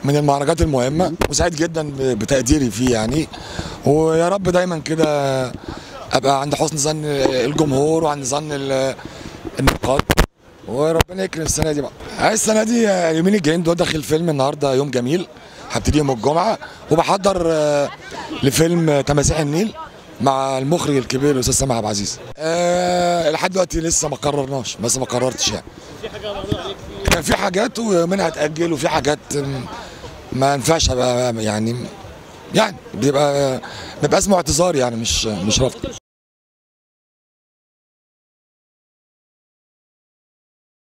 من المهرجانات المهمه، وسعيد جدا بتقديري فيه يعني. ويا رب دايما كده ابقى عند حسن ظن الجمهور وعند ظن النقاد، وربنا يكرم السنه دي بقى. السنه دي اليومين الجايين دول داخل فيلم النهارده يوم جميل، هبتدي يوم الجمعه، وبحضر لفيلم تماسيح النيل مع المخرج الكبير الاستاذ سامح عبد العزيز. لحد دلوقتي لسه ما قررناش، بس ما قررتش يعني. في حاجه معروضه عليك فيه؟ كان في حاجات ومنها اتاجل، وفي حاجات ما ينفعش ابقى يعني بيبقى اسمه اعتذار يعني، مش رفض.